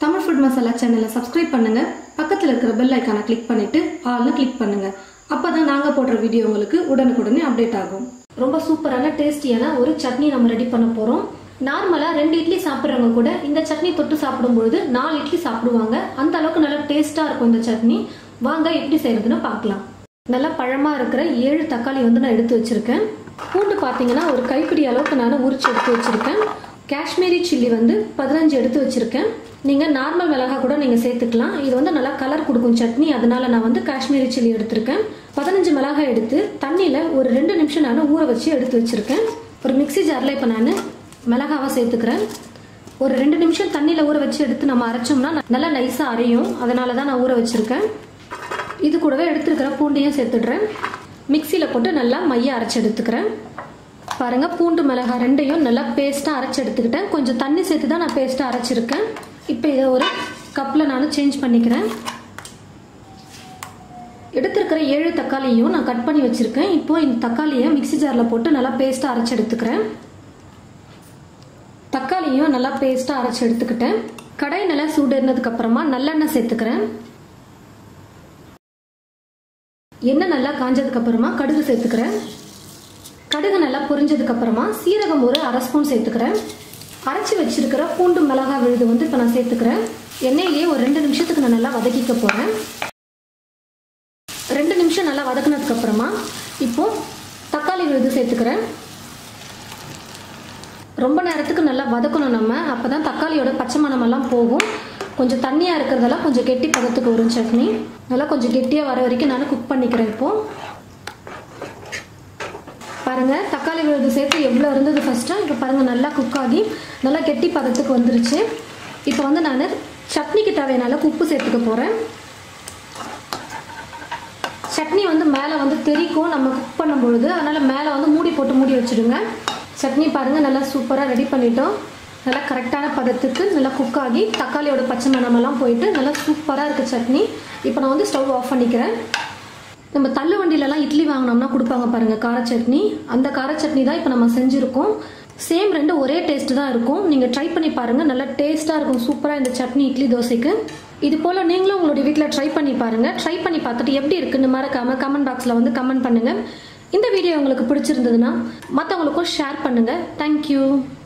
Tamil food masala சேனலை subscribe பண்ணுங்க. பக்கத்துல இருக்கிற பெல் ஐகானை கிளிக் பண்ணிட்டு ஆல்னு கிளிக் பண்ணுங்க. அப்பதான் நாங்க போடுற வீடியோ உங்களுக்கு உடனுக்குடனே அப்டேட் ஆகும். ரொம்ப சூப்பரான டேஸ்டியான ஒரு சட்னி நம்ம ரெடி பண்ண போறோம். நார்மலா 2 இட்லி சாப்பிட்றவங்க கூட இந்த சட்னி தொட்டு சாப்பிடும்போது 4 இட்லி சாப்பிடுவாங்க. அந்த அளவுக்கு நல்லா டேஸ்டா இருக்கும் இந்த சட்னி. வாங்க எப்படி செய்யறதுன்னு பார்க்கலாம். நல்லா பழமா இருக்கிற 7 தக்காளி நான் எடுத்து வச்சிருக்கேன். பூண்டு பாத்தீங்கன்னா ஒரு கைப்பிடி அளவுக்கு நான் உரிச்சு எடுத்து வச்சிருக்கேன். காஷ்மீரி சில்லி 15 எடுத்து வச்சிருக்கேன். நீங்க நார்மல் மிளகாய் கூட நீங்க சேர்த்துக்கலாம். இது நல்லா கலர் கொடுக்கும் சட்னி, அதனால நான் காஷ்மீரி சில்லி எடுத்திருக்கேன். 15 மிளகாய் எடுத்து தண்ணியில ஒரு 2 நிமிஷம் நான் ஊற வச்சு எடுத்து வச்சிருக்கேன். ஒரு மிக்ஸி ஜார்ல இப்ப நான் மிளகாவை சேர்த்துக்கிறேன். ஒரு 2 நிமிஷம் தண்ணியில ஊற வச்சு எடுத்து நம்ம அரைச்சோம்னா நல்லா நைஸா அரையும். அதனாலதான் நான் ஊற வச்சிருக்கேன். இது கூடவே எடுத்துருக்கிற பூண்டையும் சேர்த்துடுறேன். மிக்சியில போட்டு நல்லா மைய அரைச்சு எடுத்துக்கிறேன். பாருங்க, பூண்டு மிளகாய் ரெண்டையும் நல்லா பேஸ்டா அரைச்சு எடுத்துக்கிட்டேன். கொஞ்சம் தண்ணி சேர்த்து தான் நான் பேஸ்டா அரைச்சிருக்கேன். இப்போ இதை ஒரு கப்ல நான் சேஞ்ச் பண்ணிக்கிறேன். எடுத்திருக்கிற 7 தக்காளியும் நான் கட் பண்ணி வச்சிருக்கேன். இப்போ இந்த தக்காளியை மிக்ஸி ஜார்ல போட்டு நல்லா பேஸ்டா அரைச்சு எடுத்துக்கிறேன். தக்காளியும் நல்லா பேஸ்டா அரைச்சு எடுத்துக்கிட்டேன். கடாய் நல்லா சூடேறினதுக்கு அப்புறமா நல்லெண்ணெய் சேர்த்துக்கிறேன். எண்ணெய் நல்லா காஞ்சதுக்கு அப்புறமா கடுகு சேர்த்துக்கிறேன். கடுகு நல்லா பொரிஞ்சதுக்கு அப்புறமா சீரகம் ஒரு 1/2 ஸ்பூன் சேர்த்துக்கிறேன். அரைச்சி வச்சிருக்கிற பூண்டு மிளகாய் விழுது இப்போ நான் சேர்த்துக்கிறேன். எண்ணெயிலேயே ஒரு 2 நிமிஷத்துக்கு நான் நல்லா வதக்கிக்க போறேன். 2 நிமிஷம் நல்லா வதக்கினதுக்கு அப்புறமா இப்போ தக்காளி விழுது சேர்த்துக்கிறேன். ரொம்ப நேரத்துக்கு நல்லா வதக்கணும் நம்ம, அப்பதான் தக்காளியோட பச்சை மணம் எல்லாம் போகும். கொஞ்சம் தண்ணியா இருக்கிறதெல்லாம் கொஞ்சம் கெட்டி பதத்துக்கு வரும் சட்னி. நல்லா கொஞ்சம் கெட்டியா வர வரைக்கும் நான் குக் பண்ணிக்கிறேன். இப்போ பாருங்க, தக்காளி விழுது சேர்த்து எவ்வளோ இருந்தது ஃபர்ஸ்ட், இப்போ பாருங்க நல்லா குக் ஆகி நல்லா கெட்டி பதத்துக்கு வந்துருச்சு. இப்போ நான் சட்னிக்கு தேவையான உப்பு சேர்த்துக்க போறேன். சட்னி மேலே தெறிக்கும் நம்ம குக் பண்ணும் பொழுது, அதனால மேலே மூடி போட்டு மூடி வச்சிடுங்க. சட்னி பாருங்க நல்லா சூப்பராக ரெடி பண்ணிட்டோம். நல்லா கரெக்டான பதத்துக்கு நல்லா குக் ஆகி தக்காளியோட பச்சை மணமெல்லாம் போயிட்டு நல்லா சூப்பராக இருக்கு சட்னி. இப்போ நான் ஸ்டவ் ஆஃப் பண்ணிக்கிறேன். நம்ம தள்ளு வண்டியிலலாம் இட்லி வாங்கினோம்னா கொடுப்பாங்க பாருங்க கார சட்னி, அந்த கார சட்னி தான் இப்போ நம்ம செஞ்சுருக்கோம். சேம் ரெண்டு ஒரே டேஸ்ட் தான் இருக்கும். நீங்கள் ட்ரை பண்ணி பாருங்க, நல்லா டேஸ்ட்டாக இருக்கும். சூப்பராக இந்த சட்னி இட்லி தோசைக்கு. இது போல் நீங்களும் உங்களுடைய வீட்டில் ட்ரை பண்ணி பாருங்க. ட்ரை பண்ணி பார்த்துட்டு எப்படி இருக்குன்னு மறக்காம கமெண்ட் பாக்ஸில் கமெண்ட் பண்ணுங்க. இந்த வீடியோ உங்களுக்கு பிடிச்சிருந்ததுன்னா மற்றவங்களுக்கும் ஷேர் பண்ணுங்க. தேங்க்யூ.